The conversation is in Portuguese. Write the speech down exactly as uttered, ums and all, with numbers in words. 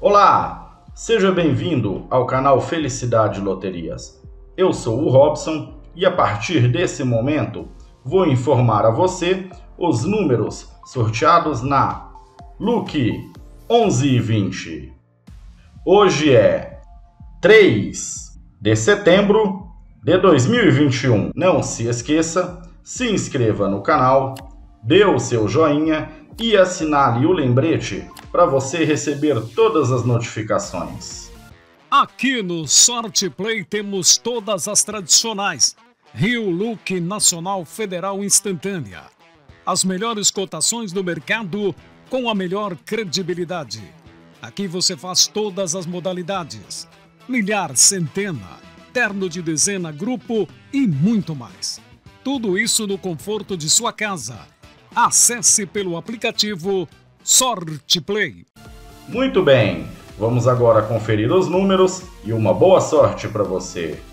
Olá, seja bem-vindo ao canal Felicidade Loterias. Eu sou o Robson e a partir desse momento vou informar a você os números sorteados na Lucky onze e vinte. Hoje é três de setembro de dois mil e vinte e um. Não se esqueça, se inscreva no canal, dê o seu joinha e assinale o lembrete para você receber todas as notificações. Aqui no Sorte Play temos todas as tradicionais. Rio Lucky Nacional Federal Instantânea. As melhores cotações do mercado com a melhor credibilidade. Aqui você faz todas as modalidades. Milhar, centena, terno de dezena, grupo e muito mais. Tudo isso no conforto de sua casa. Acesse pelo aplicativo Sorte Play. Muito bem, vamos agora conferir os números e uma boa sorte para você.